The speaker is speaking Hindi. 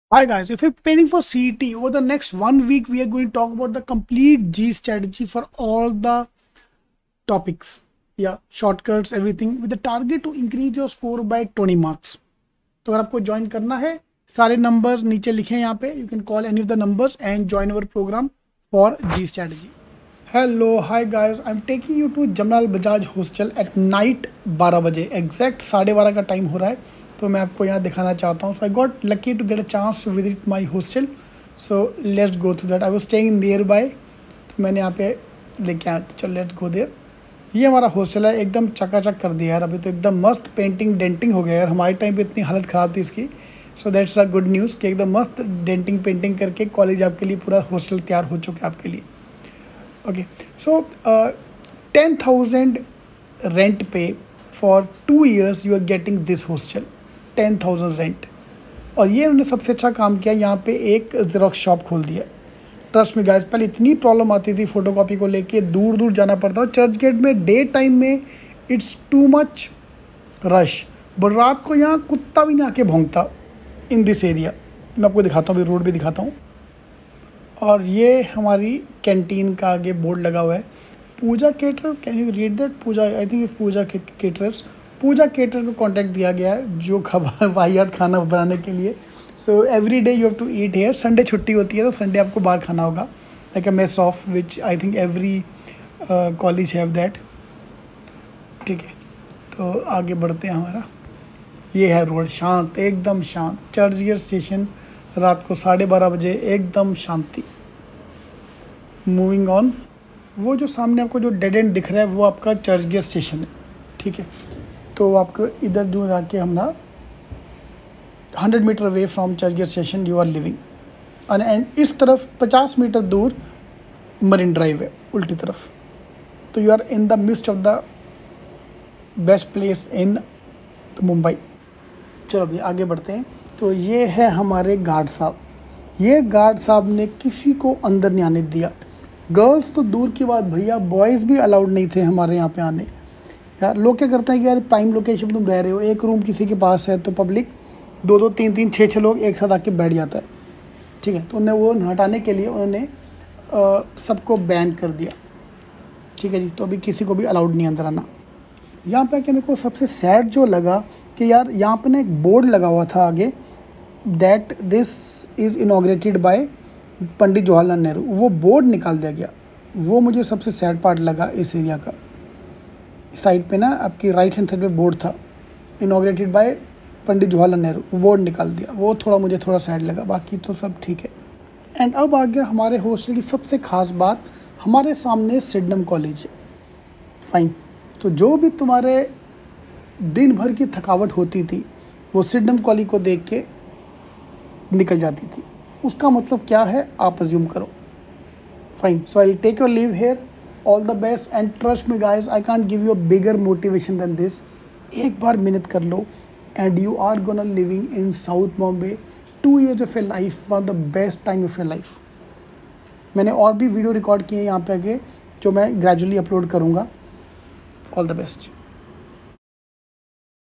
Hi guys, if you're preparing for CET over the next 1 week, we are going to talk about the complete G strategy for all the topics. Yeah, shortcuts, everything with the target to increase your score by 20 marks. तो अगर आपको ज्वाइन करना है, सारे नंबर्स नीचे लिखे हैं यहाँ पे. You can call any of the numbers and join our program for G strategy. Hello, hi guys. I'm taking you to Jamnalal Bajaj hostel at night 12 बजे. एग्जैक्ट 12:30 का टाइम हो रहा है. तो मैं आपको यहाँ दिखाना चाहता हूँ. So I got lucky to get a chance to visit my hostel. So let's go through that. I was staying nearby, तो मैंने यहाँ पे लेके आया. तो चलो लेट्स गो देयर. ये हमारा हॉस्टल है, एकदम चकाचक कर दिया यार. अभी तो एकदम मस्त पेंटिंग डेंटिंग हो गया यार. हमारे टाइम पे इतनी हालत ख़राब थी इसकी. So that's a good news कि एकदम मस्त डेंटिंग पेंटिंग करके कॉलेज आपके लिए पूरा हॉस्टल तैयार हो चुका है आपके लिए. Okay, so 10,000 rent pay for 2 years you are getting this hostel. 10,000 rent. और ये उन्होंने सबसे अच्छा काम किया, यहाँ पे एक ज़ेरॉक्स शॉप खोल दिया. ट्रस्ट में गाइस, पहले इतनी प्रॉब्लम आती थी फ़ोटोकॉपी को लेके, दूर दूर जाना पड़ता. और चर्च गेट में डे टाइम में it's too much rush, but रात को यहाँ कुत्ता भी नहीं आके भौंकता इन दिस एरिया. मैं आपको दिखाता हूँ, अभी रोड भी दिखाता हूँ. और ये हमारी कैंटीन का आगे बोर्ड लगा हुआ है, Pooja caterers. Can you read that? Pooja, I think is Pooja caterers. Pooja caterer को कांटेक्ट दिया गया है जो वाहियात खाना बनाने के लिए. So every day you have to eat here. Sunday छुट्टी होती है तो संडे आपको बाहर खाना होगा, like a mess of which I think every college have that. ठीक है, तो आगे बढ़ते हैं. हमारा ये है रोड, शांत, एकदम शांत. चर्चगेट स्टेशन रात को 12:30 बजे, एकदम शांति. Moving on. वो जो सामने आपको जो डेड एंड दिख रहा है वो आपका चर्चगेट स्टेशन है. ठीक है, तो आपको इधर जो जाके हम ना 100 metre away from Churchgate station you are living. And इस तरफ 50 मीटर दूर मरीन ड्राइव है उल्टी तरफ. तो you are in the midst of the best place in Mumbai. चलो अभी आगे बढ़ते हैं. तो ये है हमारे गार्ड साहब. ये गार्ड साहब ने किसी को अंदर नहीं आने दिया. गर्ल्स तो दूर की बात भैया, बॉयज़ भी अलाउड नहीं थे हमारे यहाँ पे आने. यार लोग क्या करते हैं कि यार प्राइम लोकेशन पर तुम रह रहे हो, एक रूम किसी के पास है तो पब्लिक 2-2, 3-3, 6-6 लोग एक साथ आके बैठ जाता है. ठीक है, तो उन्हें वो हटाने के लिए उन्होंने सबको बैन कर दिया. ठीक है जी, तो अभी किसी को भी अलाउड नहीं अंदर आना. यहाँ पे मेरे को सबसे सैड जो लगा कि यार यहाँ पे ना एक बोर्ड लगा हुआ था आगे, that this is inaugurated by Pandit Jawaharlal Nehru. वो बोर्ड निकाल दिया गया. वो मुझे सबसे सैड पार्ट लगा इस एरिया का. साइड पे ना आपकी राइट हैंड साइड पे बोर्ड था, inaugurated by Pandit Jawaharlal Nehru. Board निकाल दिया, वो मुझे थोड़ा सैड लगा. बाकी तो सब ठीक है. एंड अब आ गया हमारे हॉस्टल की सबसे ख़ास बात. हमारे सामने सिडनम कॉलेज है. फाइन. तो जो भी तुम्हारे दिन भर की थकावट होती थी वो सिडनम कॉलेज को देख के निकल जाती थी. उसका मतलब क्या है आप अज्यूम करो. Fine. So I will take your leave here. All the best and trust me guys, I can't give you a bigger motivation than this. एक बार मेहनत कर लो and you are gonna living in south Bombay 2 years of your life, one of the best time of your life. मैंने और भी वीडियो रिकॉर्ड किए हैं यहाँ पे आगे जो मैं ग्रेजुअली अपलोड करूँगा. All the best.